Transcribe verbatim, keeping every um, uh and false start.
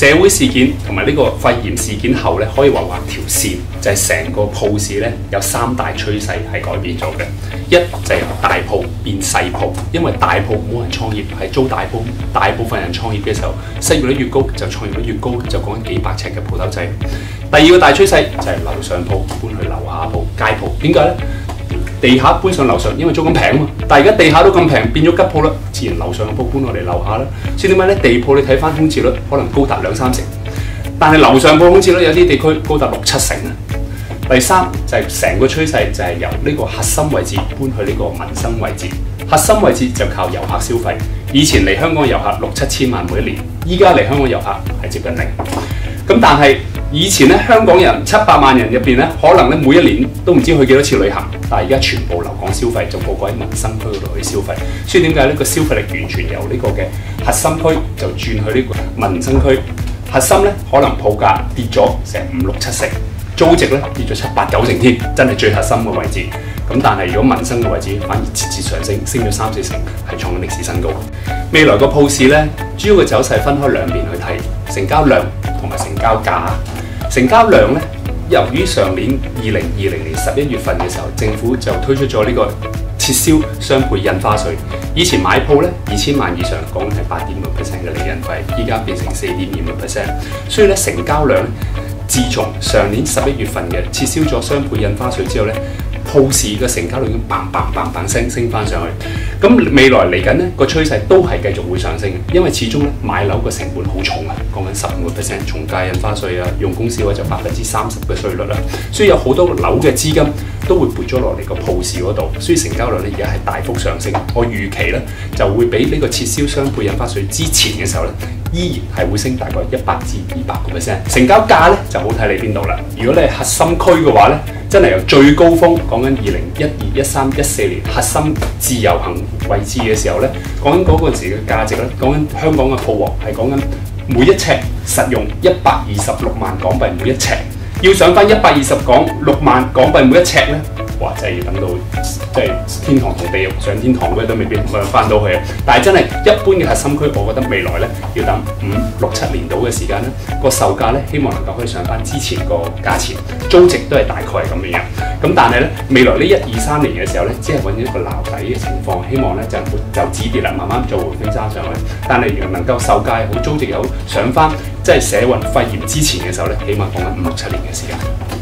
社會事件同埋呢個肺炎事件後咧，可以話畫條線，就係、是、成個鋪市咧有三大趨勢係改變咗嘅。一就係由大鋪變細鋪，因為大鋪冇人創業，係租大鋪，大部分人創業嘅時候，失業率越高就創業率越高，就講緊幾百尺嘅鋪頭仔。第二個大趨勢就係樓上鋪搬去樓下鋪街鋪，點解咧？地下搬上樓上，因為租金平啊嘛。但係而家地下都咁平，變咗吉鋪啦，自然樓上嘅鋪搬落嚟樓下啦。所以點解咧？地鋪你睇翻空置率可能高達兩三成，但係樓上鋪空置率有啲地區高達六七成啊。第三就係、是、成個趨勢就係由呢個核心位置搬去呢個民生位置。核心位置就靠遊客消費。以前嚟香港遊客六七千萬每一年，依家嚟香港遊客係接近零。咁但係以前咧，香港人七百萬人入邊咧，可能咧每一年都唔知去幾多次旅行，但係而家全部留港消費，就個個喺民生區嗰度去消費。所以點解呢個消費力完全由呢個嘅核心區就轉去呢個民生區。核心咧可能鋪價跌咗成五六七成，租值咧跌咗七八九成添，真係最核心嘅位置。咁但係如果民生嘅位置反而節節上升，升咗三四成，係創緊歷史新高。未來個鋪市咧，主要嘅走勢分開兩邊去睇，成交量同埋成交價。成交量咧，由於上年二零二零年十一月份嘅時候，政府就推出咗呢個撤銷雙倍印花稅。以前買鋪咧二千萬以上講係八點五 percent 嘅利潤費，依家變成四點二五 percent。所以咧成交量咧，自從上年十一月份嘅撤銷咗雙倍印花稅之後咧，鋪市嘅成交量已經砰砰砰砰聲升翻上去。咁未來嚟緊呢個趨勢都係繼續會上升嘅，因為始終咧買樓個成本好重啊，講緊十五個 percent 從價印花稅啊，用公司嘅話就百分之三十嘅稅率啦，所以有好多樓嘅資金都會撥咗落嚟個鋪市嗰度，所以成交量咧而家係大幅上升。我預期咧就會比呢個撤銷雙倍印花稅之前嘅時候咧，依然係會升大概一百至二百個 percent。成交價咧就好睇你邊度啦。如果你係核心區嘅話咧，真係由最高峰講緊二零一二、一三、一四年核心自由行位置嘅時候咧，講緊嗰陣時嘅價值咧，講緊香港嘅鋪王係講緊每一尺實用一百二十六萬港幣每一尺，要上翻一百二十港六萬港幣每一尺咧，哇！真係要等到即係天堂同地獄上天堂嗰都未必翻到去。但係真係一般嘅核心區，我覺得未來咧要等五六七年到嘅時間咧，個售價咧希望能夠可以上翻之前個價錢，租值都係大概係咁樣樣。咁但係咧未來呢一二三年嘅時候咧，只係揾一個撈底嘅情況，希望咧就就止跌啦，慢慢做回升揸上去。但係如果能夠售價好，租值又好，上翻即係社運肺炎之前嘅時候咧，起碼講緊五六七年嘅時間。